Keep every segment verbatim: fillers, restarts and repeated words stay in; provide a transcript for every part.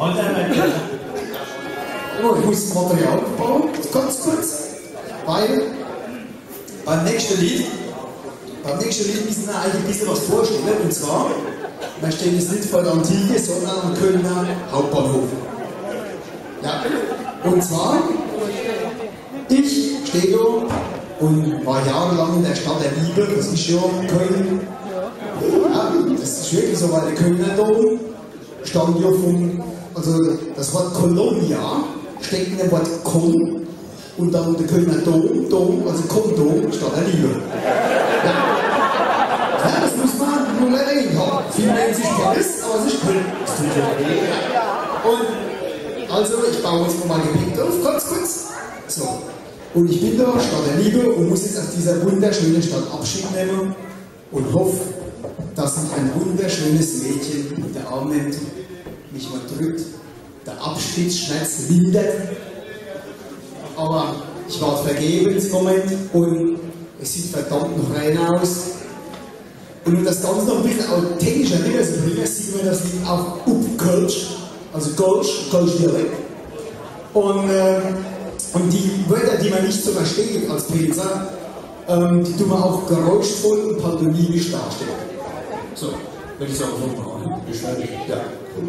Oh, ich muss das Material aufbauen, ganz kurz, weil beim nächsten Lied, beim nächsten Lied müssen wir eigentlich ein bisschen was vorstellen. Und zwar, wir stehen jetzt nicht vor der Antike, sondern am Kölner Hauptbahnhof. Ja, und zwar, ich stehe da und war jahrelang in der Stadt der Liebe, das ist ja Köln. Ja, das ist wirklich so, weil der Kölner Dom stammt ja vom, also das Wort Colonia steckt in dem Wort Kon und dann der Kölner Dom, Dom, also Kondom, Stadt der Liebe. Ja. Ja, das muss man nur erwähnt haben. Viele nennen sich Paris, aber es ist Köln. Das tut ja weh. Und also, ich baue jetzt mal Gepäck auf, ganz kurz. So. Und ich bin da, Stadt der Liebe, und muss jetzt aus dieser wunderschönen Stadt Abschied nehmen und hoffe, dass mich ein wunderschönes Mädchen in den Arm nimmt, mich mal drückt, der Abschiedsschmerz lindert. Aber ich warte vergebens im Moment und es sieht verdammt noch rein aus. Und um das Ganze noch ein bisschen authentischer rüberzubringen, sieht man das Lied auch auf Kölsch, also Kölsch, Kölsch-Dialekt. Und, äh, und die Wörter, die man nicht so versteht als Pilzer, ähm, die tun wir auch geräuschvoll und pantomimisch darstellen. So, wenn ich es auch so mache, beschreibe ich. Ja, gut.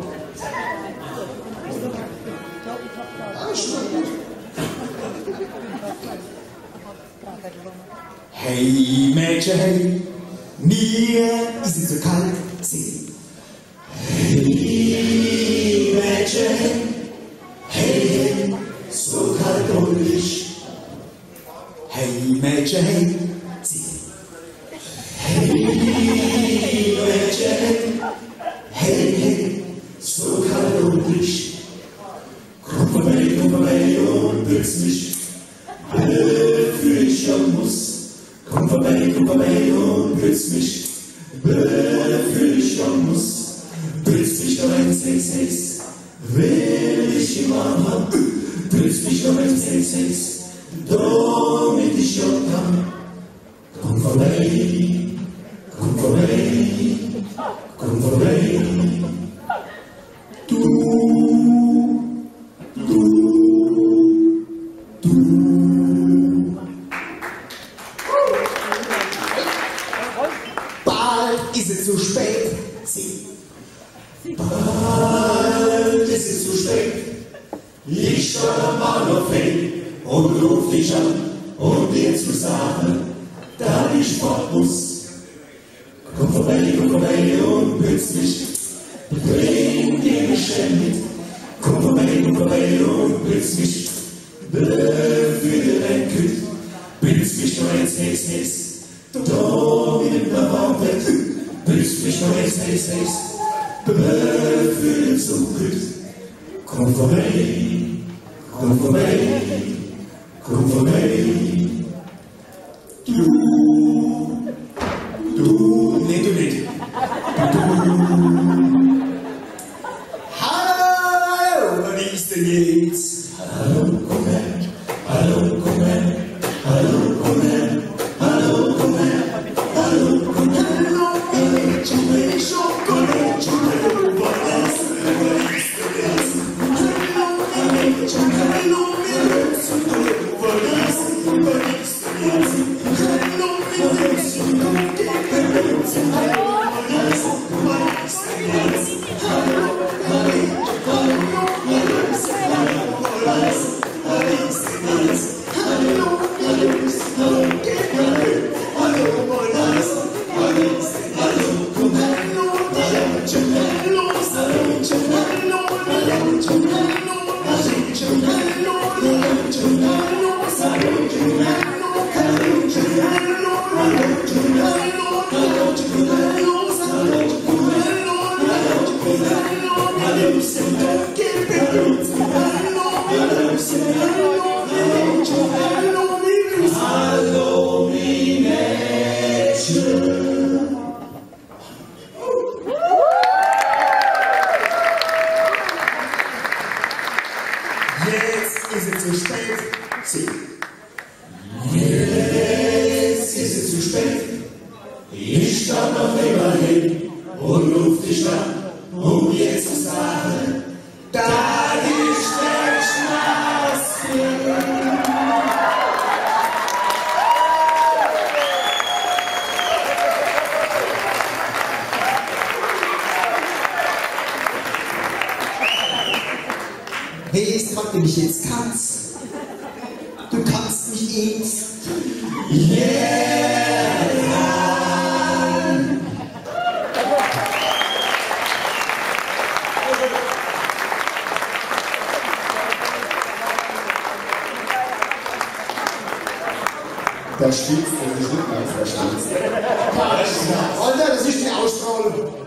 Ah, schon gut. Hey Mädchen, hey, mir ist es so kalt, sing. Hey Mädchen, hey, so kalt und ich. Hey Mädchen, hey, sing. Hey Mädchen, hey, hey, so kalt und ich. Komm vorbei, komm vorbei und willst mich, wofür ich schon muss. Komm vorbei, komm vorbei und willst mich, wofür ich schon muss. Willst mich noch ein Sex, Sex, will ich im Arm hab. Willst mich noch ein Sex, Sex, damit ich schon kann. Komm vorbei, komm vorbei, komm vorbei. Du, du, du. Bald ist es zu spät, sie. Bald ist es zu spät. Ich steig am Bahnhof hin und ruf dich an, um dir zu sagen, da ich fort muss. Komm vorbei, komm vorbei und willst mich, bring dir Geschenk mit. Komm vorbei, komm vorbei und willst mich, befürde dein Kütt. Willst mich noch ein Sex, Sex, da in der Warte. Willst mich noch ein Sex, Sex, befürde zum Kütt. Komm vorbei, komm vorbei, komm vorbei. Du, du, nee, du nicht. Du. Hallo, was ist denn jetzt? Hallo, komm her, hallo, komm her, hallo, komm her, hallo, komm her, hallo, komm her. Hallo, Mädchen, wenn ich schon komme, was ist denn jetzt? Hallo, wir müssen gucken, was ist denn jetzt? Hallo, wir müssen gucken, was ist denn jetzt? Hallo, da Hey, jetzt fragt ihr mich jetzt, kannst du kannst mich ins Yeah! Der Stütz, das ist nicht ganz der Stütz. Alter, das ist die Ausstrahlung.